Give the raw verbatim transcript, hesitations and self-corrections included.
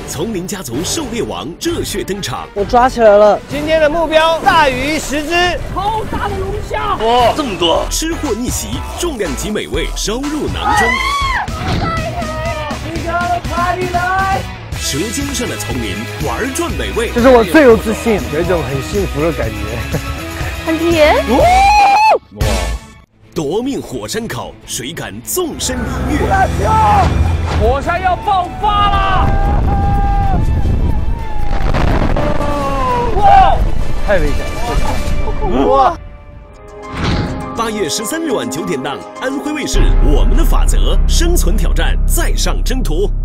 丛林家族狩猎王热血登场， 我抓起来了。 今天的目标大鱼十只， 好大的龙虾！ 哇，这么多！吃货逆袭，重量级美味收入囊中。 你家的快递来！ 舌尖上的丛林，玩转美味。 这是我最有自信，有一种很幸福的感觉。 很甜。 哇！夺命火山口，谁敢纵身一跃？ 火山要爆发了！ 哇！太危险了！哇！ 八月十三日晚九点档，安徽卫视《我们的法则》生存挑战再上征途。